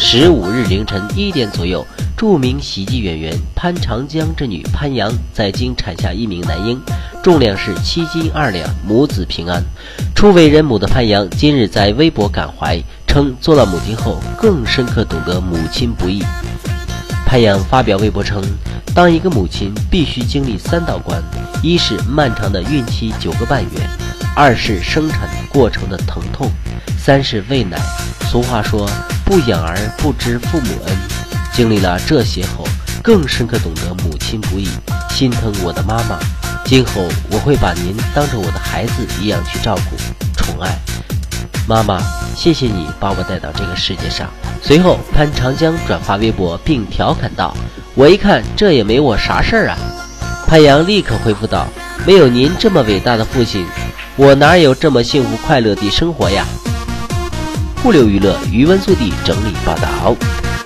15日凌晨1点左右，著名喜剧演员潘长江之女潘阳在京产下一名男婴，重量是7斤2两，母子平安。初为人母的潘阳今日在微博感怀，称做了母亲后更深刻懂得母亲不易。潘阳发表微博称，当一个母亲必须经历3道关，一是漫长的孕期9个半月，2是生产过程的疼痛，3是喂奶。俗话说，不养儿不知父母恩。经历了这些后，更深刻懂得母亲不易，心疼我的妈妈。今后我会把您当着我的孩子一样去照顾、宠爱。妈妈，谢谢你把我带到这个世界上。随后，潘长江转发微博并调侃道：“我一看这也没我啥事儿啊。”潘阳立刻回复道：“没有您这么伟大的父亲，我哪有这么幸福快乐的生活呀？”互流娱乐余文速递整理报道。